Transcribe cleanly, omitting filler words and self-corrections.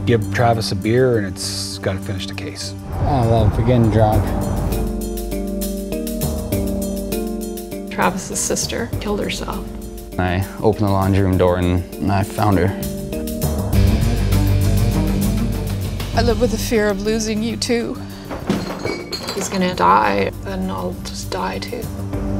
give Travis a beer and it's got to finish the case. I love getting drunk. Travis's sister killed herself. I opened the laundry room door and I found her. I live with the fear of losing you too. He's gonna die, then I'll just die too.